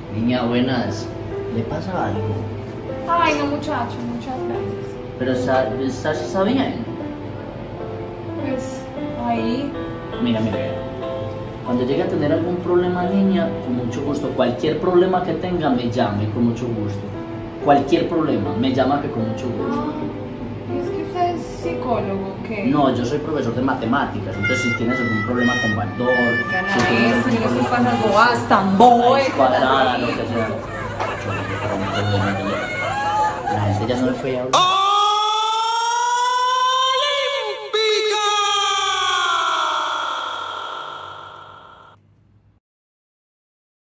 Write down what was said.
Niña, buenas. ¿Le pasa algo? Ay, no, muchacho, muchas gracias. Pero está bien. Pues ahí, Mira, mira. Cuando llegue a tener algún problema, niña, con mucho gusto. Cualquier problema que tenga, me llame con mucho gusto. Cualquier problema, me llama que con mucho gusto. y es que usted es psicólogo, ¿qué? No, yo soy profesor de matemáticas, entonces si tienes algún problema con Baldor, Gana si tienes eso, algún yo no estoy problema con pasando bobadas tan bobo cuadrada, lo que sea. Yo no sé, para mí, problema, la gente ya no le puede hablar.